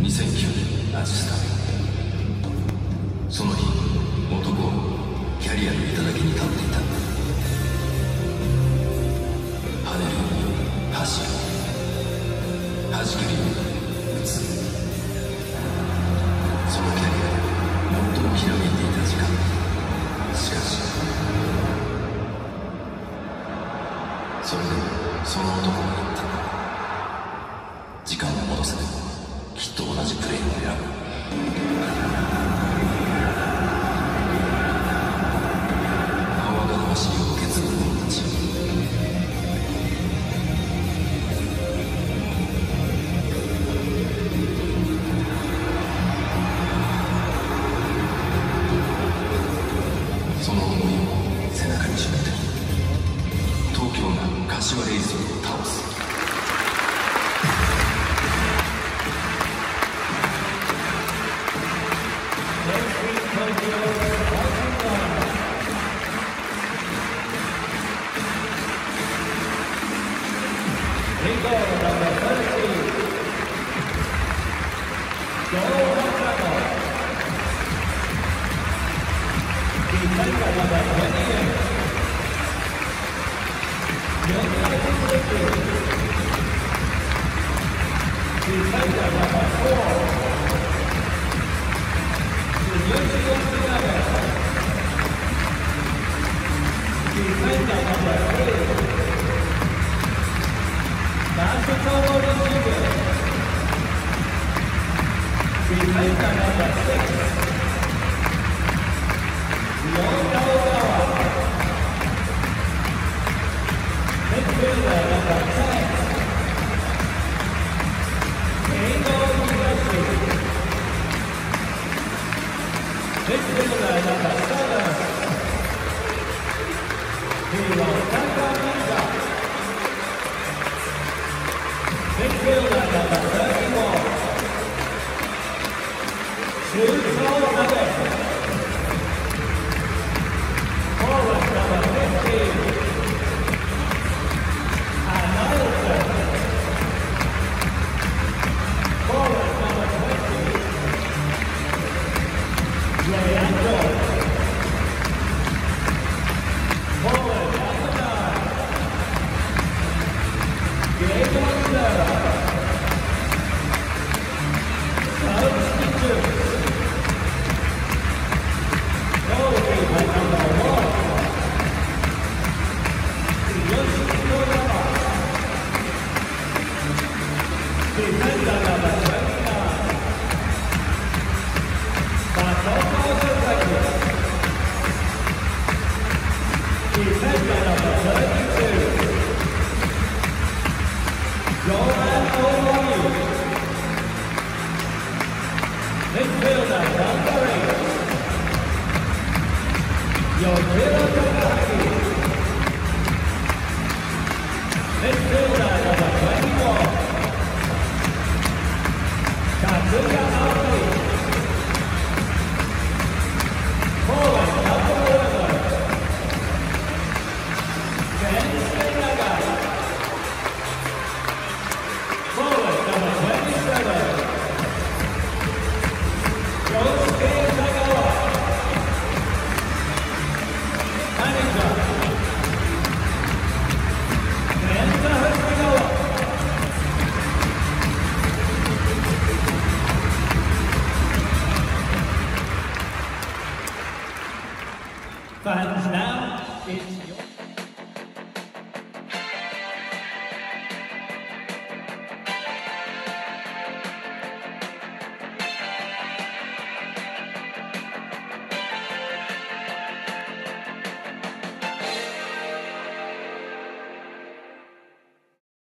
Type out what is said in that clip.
2009年アジスタ。その日、男はキャリアの頂に立っていた。跳ねるように走る、弾けるように打つ。そのキャリアで最もひらめいていた時間。しかしそれでもその男は言った。時間を戻せばきっと同じプレーを選ぶ。泡が魂を受け継ぐ者たち。その思いを背中にしまって東京が柏レイソルを倒す。 Fans, now it's your